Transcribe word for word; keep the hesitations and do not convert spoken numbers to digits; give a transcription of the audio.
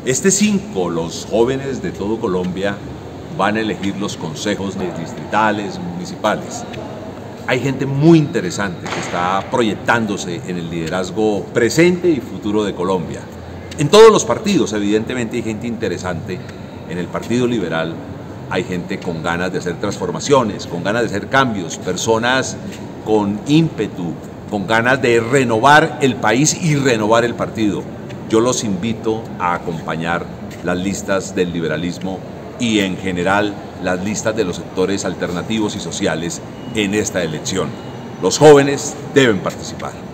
Este cinco, los jóvenes de todo Colombia van a elegir los consejos distritales, municipales. Hay gente muy interesante que está proyectándose en el liderazgo presente y futuro de Colombia. En todos los partidos, evidentemente, hay gente interesante. En el Partido Liberal hay gente con ganas de hacer transformaciones, con ganas de hacer cambios, personas con ímpetu, con ganas de renovar el país y renovar el partido. Yo los invito a acompañar las listas del liberalismo y en general las listas de los sectores alternativos y sociales en esta elección. Los jóvenes deben participar.